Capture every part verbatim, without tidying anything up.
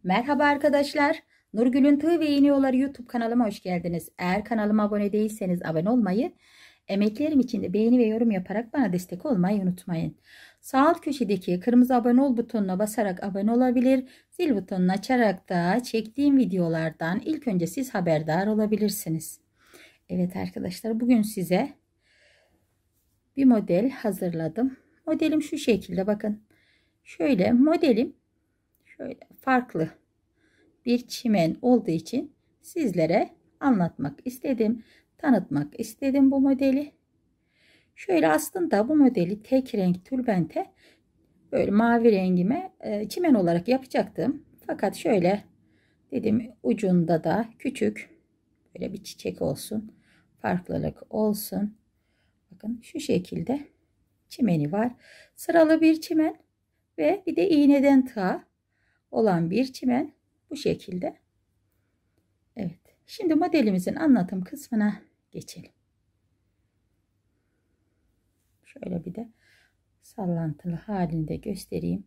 Merhaba arkadaşlar. Nurgül'ün Tığ ve İğne Yolları YouTube kanalıma hoş geldiniz. Eğer kanalıma abone değilseniz abone olmayı, emeklerim için de beğeni ve yorum yaparak bana destek olmayı unutmayın. Sağ alt köşedeki kırmızı abone ol butonuna basarak abone olabilir, zil butonunu açarak da çektiğim videolardan ilk önce siz haberdar olabilirsiniz. Evet arkadaşlar, bugün size bir model hazırladım. Modelim şu şekilde, bakın. Şöyle modelim şöyle farklı bir çimen olduğu için sizlere anlatmak istedim, tanıtmak istedim bu modeli. Şöyle aslında bu modeli tek renk tülbente böyle mavi rengime e, çimen olarak yapacaktım. Fakat şöyle dedim, ucunda da küçük böyle bir çiçek olsun, farklılık olsun. Bakın şu şekilde çimeni var. Sıralı bir çimen ve bir de iğneden tığa olan bir çimen. Bu şekilde. Evet. Şimdi modelimizin anlatım kısmına geçelim. Şöyle bir de sallantılı halinde göstereyim.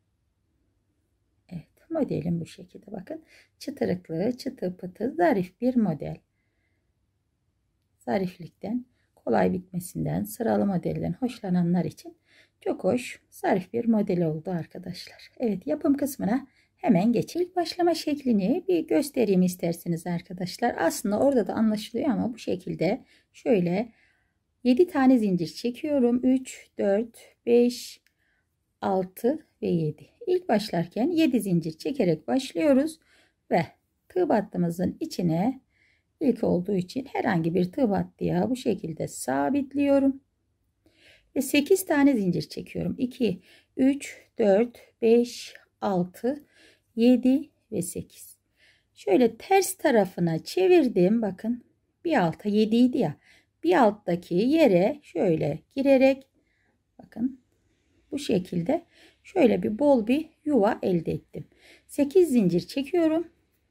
Evet. Modelim bu şekilde. Bakın. Çıtırıklı, çıtı pıtı, zarif bir model. Zariflikten, kolay bitmesinden, sıralı modelden hoşlananlar için çok hoş, zarif bir model oldu arkadaşlar. Evet. Yapım kısmına hemen geçelim. İlk başlama şeklini bir göstereyim isterseniz arkadaşlar. Aslında orada da anlaşılıyor ama bu şekilde şöyle yedi tane zincir çekiyorum. üç, dört, beş, altı ve yedi. İlk başlarken yedi zincir çekerek başlıyoruz ve tığ battığımızın içine ilk olduğu için herhangi bir tığ battıya bu şekilde sabitliyorum. Ve sekiz tane zincir çekiyorum. iki, üç, dört, beş, altı, yedi ve sekiz. Şöyle ters tarafına çevirdim. Bakın bir alta yedi idi ya. Bir alttaki yere şöyle girerek bakın bu şekilde şöyle bir bol bir yuva elde ettim. sekiz zincir çekiyorum.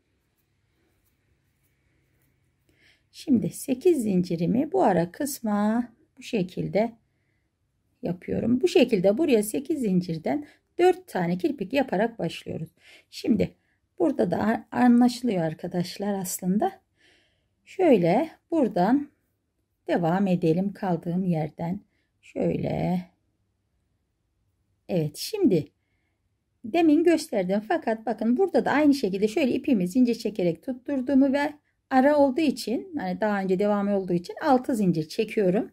Şimdi sekiz zincirimi bu ara kısma bu şekilde yapıyorum. Bu şekilde buraya sekiz zincirden dört tane kirpik yaparak başlıyoruz. Şimdi burada da anlaşılıyor arkadaşlar aslında. Şöyle buradan devam edelim kaldığım yerden. Şöyle. Evet, şimdi demin gösterdim fakat bakın burada da aynı şekilde şöyle ipimi zincir çekerek tutturduğumu ve ara olduğu için, hani daha önce devam olduğu için altı zincir çekiyorum.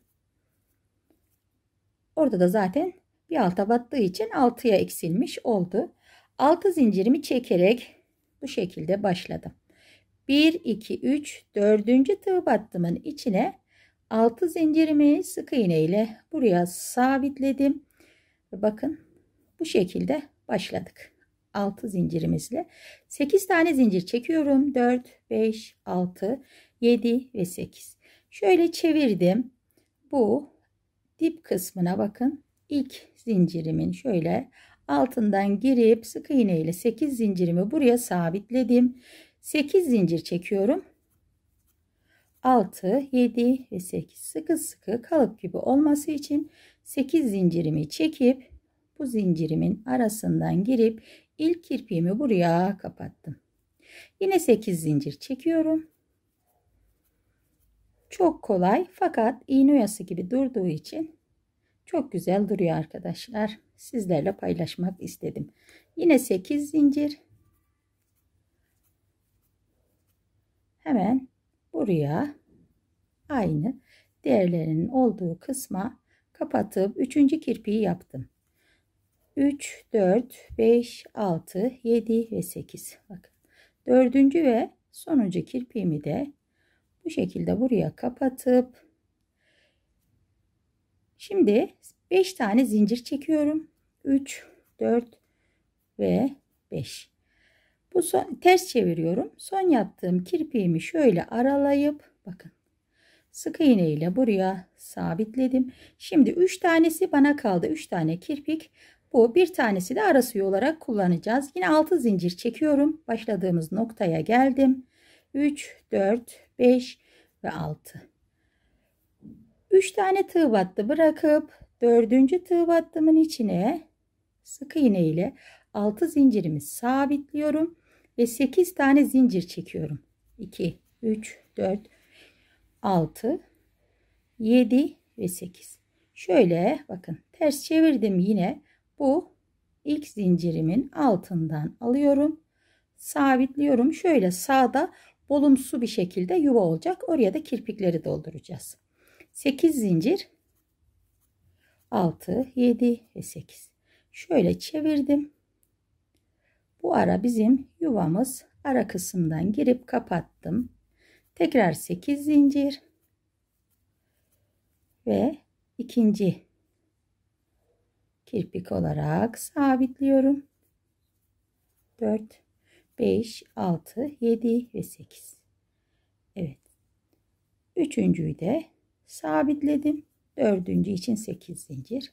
Orada da zaten bir alta battığı için altıya eksilmiş oldu. altı zincirimi çekerek bu şekilde başladım. bir, iki, üç, dördüncü tığ battımın içine altı zincirimi sık iğne ile buraya sabitledim. Bakın bu şekilde başladık. altı zincirimizle sekiz tane zincir çekiyorum. dört, beş, altı, yedi ve sekiz. Şöyle çevirdim. Bu dip kısmına bakın. İlk zincirimin şöyle altından girip sık iğne ile sekiz zincirimi buraya sabitledim. sekiz zincir çekiyorum. altı, yedi ve sekiz. Sıkı sıkı kalıp gibi olması için sekiz zincirimi çekip bu zincirimin arasından girip ilk kirpiğimi buraya kapattım. Yine sekiz zincir çekiyorum. Çok kolay fakat iğne oyası gibi durduğu için çok güzel duruyor arkadaşlar. Sizlerle paylaşmak istedim. Yine sekiz zincir. Hemen buraya aynı değerlerinin olduğu kısma kapatıp üçüncü kirpiği yaptım. üç, dört, beş, altı, yedi ve sekiz. Bakın. dördüncü ve sonuncu kirpiğimi de bu şekilde buraya kapatıp şimdi beş tane zincir çekiyorum. üç, dört ve beş. Bu son, ters çeviriyorum. Son yaptığım kirpiğimi şöyle aralayıp bakın sık iğne ile buraya sabitledim. Şimdi üç tanesi bana kaldı. üç tane kirpik. Bu bir tanesi de ara suyu olarak kullanacağız. Yine altı zincir çekiyorum. Başladığımız noktaya geldim. üç, dört, beş ve altı. üç tane tığ battı bırakıp dördüncü tığ battımın içine sık iğne ile altı zincirimi sabitliyorum ve sekiz tane zincir çekiyorum. iki, üç, dört, altı, yedi ve sekiz. Şöyle bakın ters çevirdim, yine bu ilk zincirimin altından alıyorum, sabitliyorum. Şöyle sağda bolumsu bir şekilde yuva olacak. Oraya da kirpikleri dolduracağız. sekiz zincir, altı, yedi ve sekiz. Şöyle çevirdim. Bu ara bizim yuvamız, ara kısımdan girip kapattım. Tekrar sekiz zincir ve ikinci kirpik olarak sabitliyorum. dört, beş, altı, yedi ve sekiz. Evet. Üçüncüyü de sabitledim. Dördüncü için sekiz zincir.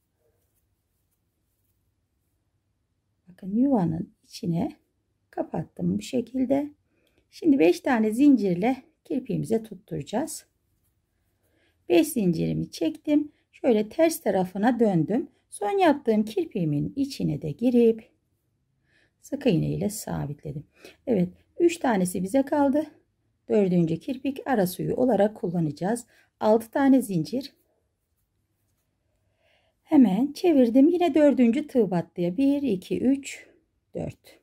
Bakın yuvanın içine kapattım bu şekilde. Şimdi beş tane zincirle kirpiğimize tutturacağız. beş zincirimi çektim. Şöyle ters tarafına döndüm. Son yaptığım kirpiğimin içine de girip sık iğne ile sabitledim. Evet, üç tanesi bize kaldı. Dördüncü kirpik ara suyu olarak kullanacağız. altı tane zincir. Hemen çevirdim. Yine dördüncü tığ battıya bir, iki, üç, dört.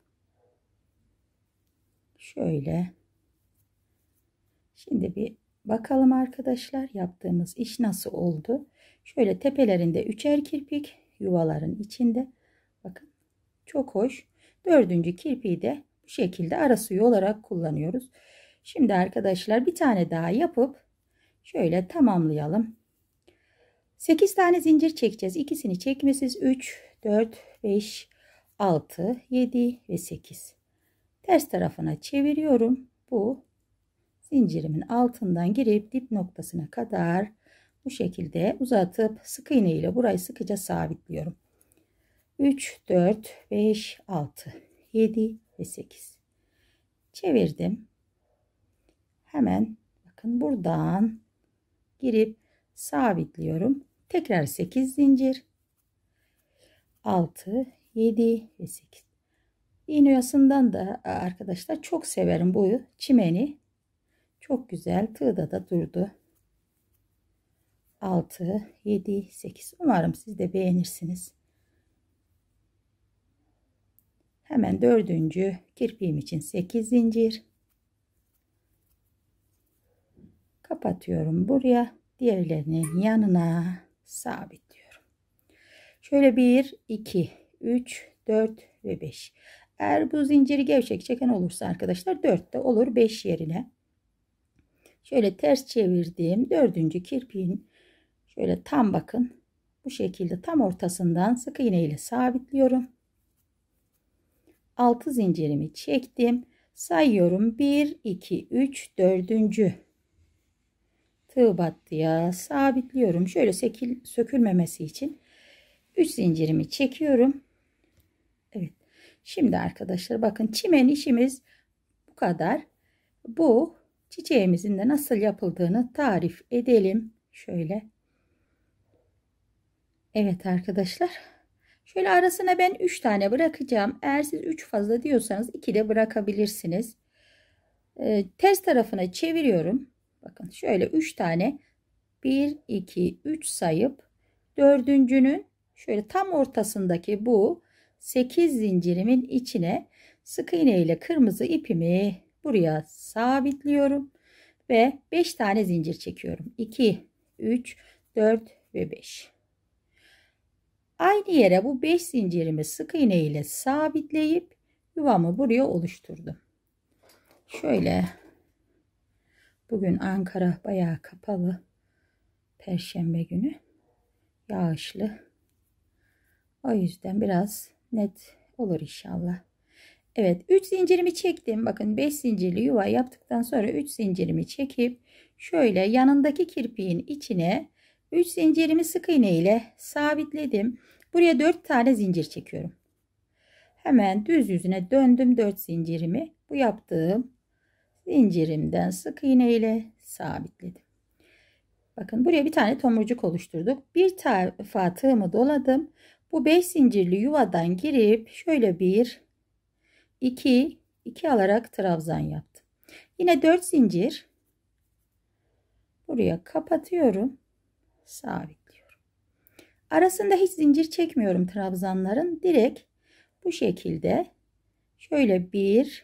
Şöyle. Şimdi bir bakalım arkadaşlar, yaptığımız iş nasıl oldu. Şöyle tepelerinde üçer kirpik, yuvaların içinde. Bakın çok hoş. Dördüncü kirpiği de bu şekilde ara suyu olarak kullanıyoruz. Şimdi arkadaşlar bir tane daha yapıp şöyle tamamlayalım. sekiz tane zincir çekeceğiz. İkisini çekmesiz üç, dört, beş, altı, yedi ve sekiz. Ters tarafına çeviriyorum. Bu zincirimin altından girip dip noktasına kadar bu şekilde uzatıp sık iğne ile burayı sıkıca sabitliyorum. üç, dört, beş, altı, yedi ve sekiz. Çevirdim. Hemen bakın buradan girip sabitliyorum. Tekrar sekiz zincir, altı, yedi ve sekiz. İğne oyasından da arkadaşlar çok severim bu çimeni. Çok güzel, tığda da durdu. altı, yedi, sekiz. Umarım siz de beğenirsiniz. Hemen dördüncü kirpiğim için sekiz zincir. Kapatıyorum buraya. Diğerlerinin yanına sabitliyorum. Şöyle bir, iki, üç, dört ve beş. Eğer bu zinciri gevşek çeken olursa arkadaşlar dört de olur, beş yerine. Şöyle ters çevirdiğim dördüncü kirpiğin şöyle tam bakın bu şekilde tam ortasından sık iğne ile sabitliyorum. altı zincirimi çektim. Sayıyorum. bir, iki, üç, dördüncü tığ battıya sabitliyorum. Şöyle sökül, sökülmemesi için üç zincirimi çekiyorum. Evet. Şimdi arkadaşlar bakın çimen işimiz bu kadar. Bu çiçeğimizin de nasıl yapıldığını tarif edelim. Şöyle. Evet arkadaşlar. Şöyle arasına ben üç tane bırakacağım. Eğer siz üç fazla diyorsanız iki de bırakabilirsiniz. Ee, ters tarafına çeviriyorum. Bakın şöyle üç tane bir, iki, üç sayıp dördüncünün şöyle tam ortasındaki bu sekiz zincirimin içine sık iğne ile kırmızı ipimi buraya sabitliyorum ve beş tane zincir çekiyorum. iki, üç, dört ve beş. Aynı yere bu beş zincirimi sık iğne ile sabitleyip yuvamı buraya oluşturdum. Şöyle bugün Ankara bayağı kapalı. Perşembe günü yağışlı. O yüzden biraz net olur inşallah. Evet, üç zincirimi çektim. Bakın beş zincirli yuva yaptıktan sonra üç zincirimi çekip şöyle yanındaki kirpiğin içine üç zincirimi sık iğne ile sabitledim. Buraya dört tane zincir çekiyorum. Hemen düz yüzüne döndüm dört zincirimi. Bu yaptığım zincirimden sık iğne ile sabitledim. Bakın buraya bir tane tomurcuk oluşturduk. Bir tarafa tığımı doladım. Bu beş zincirli yuvadan girip şöyle bir, iki, iki alarak trabzan yaptım. Yine dört zincir buraya kapatıyorum, sabitliyorum. Arasında hiç zincir çekmiyorum trabzanların. Direkt bu şekilde şöyle bir,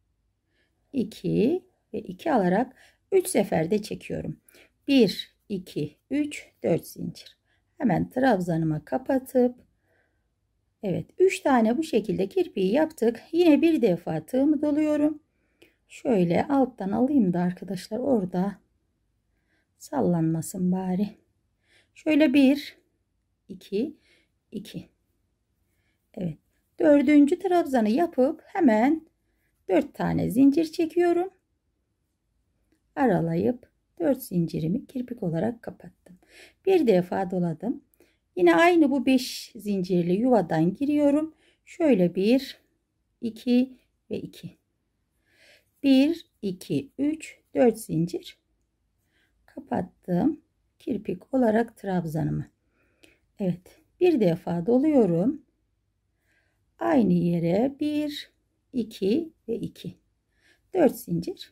iki ve iki alarak üç seferde çekiyorum. bir, iki, üç, dört zincir. Hemen trabzanıma kapatıp, evet, üç tane bu şekilde kirpiği yaptık. Yine bir defa tığımı doluyorum. Şöyle alttan alayım da arkadaşlar orada sallanmasın bari. Şöyle bir, iki, iki. Evet. Dördüncü trabzanı yapıp hemen dört tane zincir çekiyorum. Aralayıp dört zincirimi kirpik olarak kapattım. Bir defa doladım. Yine aynı bu beş zincirli yuvadan giriyorum. Şöyle bir, iki ve iki. bir, iki, üç, dört zincir kapattım. Kirpik olarak trabzanımı. Evet. Bir defa doluyorum. Aynı yere bir, iki ve iki. dört zincir.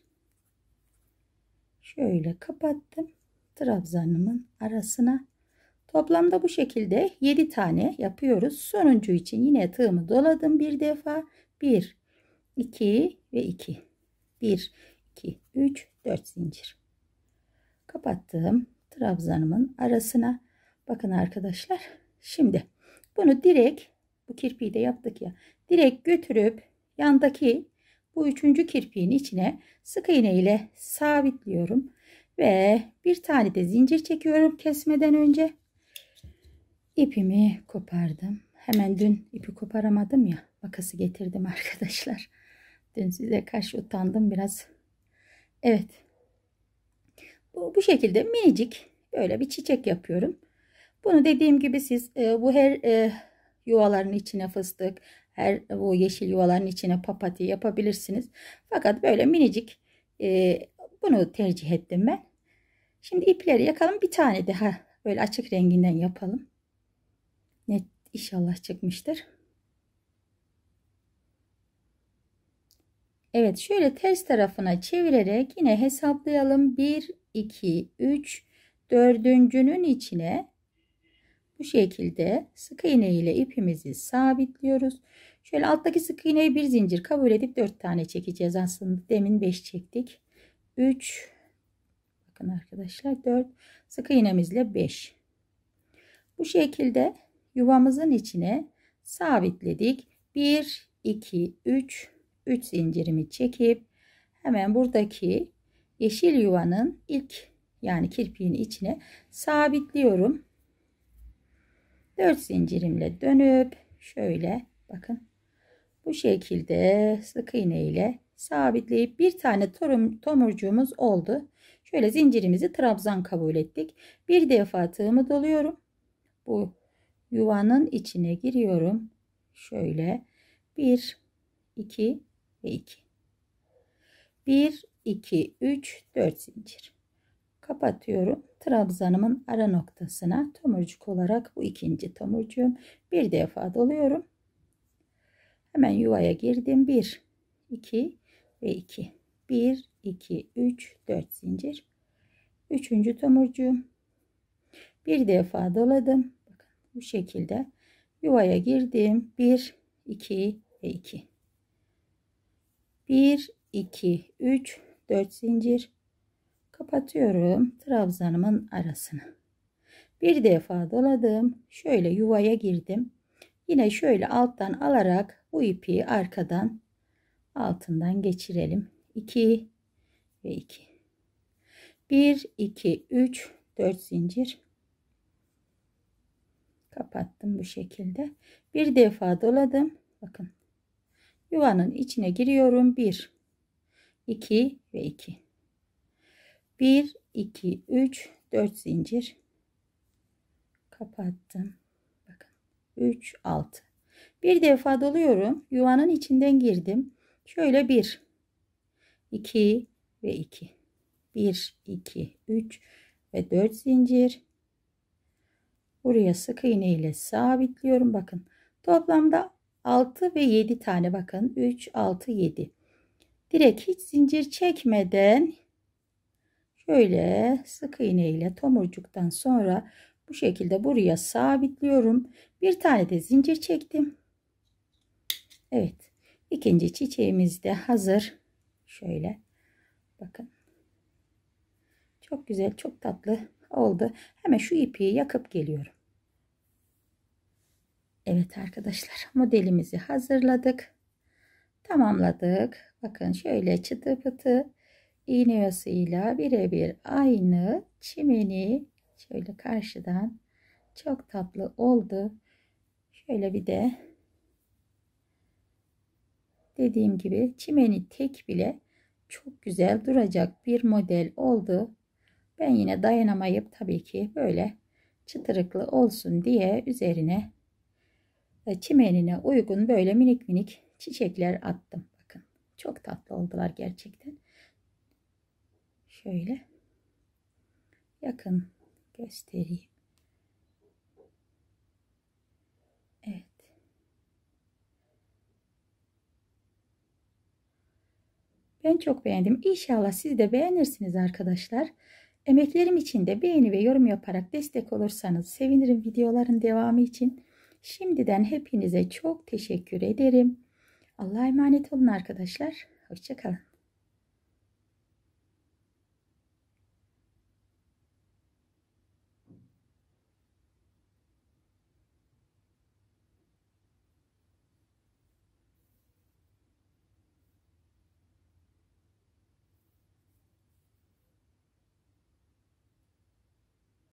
Şöyle kapattım. Trabzanımın arasına. Toplamda bu şekilde yedi tane yapıyoruz. Sonuncu için yine tığımı doladım bir defa. bir, iki ve iki. bir, iki, üç, dört zincir. Kapattım trabzanımın arasına. Bakın arkadaşlar. Şimdi bunu direkt, bu kirpiği de yaptık ya, direkt götürüp yandaki bu üçüncü kirpiğin içine sık iğne ile sabitliyorum ve bir tane de zincir çekiyorum kesmeden önce. İpimi kopardım. Hemen dün ipi koparamadım ya, makası getirdim arkadaşlar. Dün size karşı utandım biraz. Evet. Bu, bu şekilde minicik böyle bir çiçek yapıyorum. Bunu dediğim gibi siz e, bu her e, yuvaların içine fıstık, her bu yeşil yuvaların içine papatya yapabilirsiniz. Fakat böyle minicik e, bunu tercih ettim ben. Şimdi ipleri yakalım. Bir tane daha böyle açık renginden yapalım. Net inşallah çıkmıştır. Evet, şöyle ters tarafına çevirerek yine hesaplayalım. bir, iki, üç, dördüncünün içine bu şekilde sık iğne ile ipimizi sabitliyoruz. Şöyle alttaki sık iğneyi bir zincir kabul edip dört tane çekeceğiz aslında. Demin beş çektik. üç, bakın arkadaşlar, dört, sık iğnemizle beş. Bu şekilde yuvamızın içine sabitledik. bir, iki, üç, üç zincirimi çekip hemen buradaki yeşil yuvanın ilk, yani kirpiğin içine sabitliyorum. dört zincirimle dönüp şöyle bakın bu şekilde sık iğne ile sabitleyip bir tane torum, tomurcuğumuz oldu. Şöyle zincirimizi trabzan kabul ettik. Bir defa tığımı doluyorum. Bu yuvanın içine giriyorum. Şöyle bir, iki ve iki. bir, iki, üç, dört zincir. Kapatıyorum. Trabzanımın ara noktasına tomurcuk olarak bu ikinci tomurcuğum. Bir defa doluyorum. Hemen yuvaya girdim. bir, iki ve iki. bir, iki, üç, dört zincir. Üçüncü tomurcuğum. Bir defa doladım. Bakın bu şekilde yuvaya girdim. bir, iki ve iki. bir, iki, üç, dört zincir. Kapatıyorum trabzanımın arasını. Bir defa doladım. Şöyle yuvaya girdim. Yine şöyle alttan alarak bu ipi arkadan altından geçirelim. iki ve iki. bir, iki, üç, dört zincir. Kapattım bu şekilde. Bir defa doladım. Bakın. Yuvanın içine giriyorum. bir, iki ve iki. bir, iki, üç, dört zincir. Kapattım. Bakın. üç, altı. Bir defa doluyorum. Yuvanın içinden girdim. Şöyle bir, iki ve iki. bir, iki, üç ve dört zincir. Buraya sık iğne ile sabitliyorum. Bakın. Toplamda altı ve yedi tane, bakın. üç, altı, yedi. Direkt hiç zincir çekmeden şöyle sık iğne ile tomurcuktan sonra bu şekilde buraya sabitliyorum. Bir tane de zincir çektim. Evet. İkinci çiçeğimiz de hazır. Şöyle bakın. Çok güzel, çok tatlı oldu. Hemen şu ipi yakıp geliyorum. Evet arkadaşlar, modelimizi hazırladık. Tamamladık. Bakın şöyle çıtı pıtı iğne oyasıyla birebir aynı çimeni şöyle karşıdan çok tatlı oldu. Şöyle bir de dediğim gibi çimeni tek bile çok güzel duracak bir model oldu. Ben yine dayanamayıp tabii ki böyle çıtırıklı olsun diye üzerine çimenine uygun böyle minik minik çiçekler attım. Bakın çok tatlı oldular gerçekten. Şöyle yakın göstereyim. Evet. Ben çok beğendim. İnşallah siz de beğenirsiniz arkadaşlar. Emeklerim için de beğeni ve yorum yaparak destek olursanız sevinirim videoların devamı için. Şimdiden hepinize çok teşekkür ederim. Allah'a emanet olun arkadaşlar. Hoşça kalın.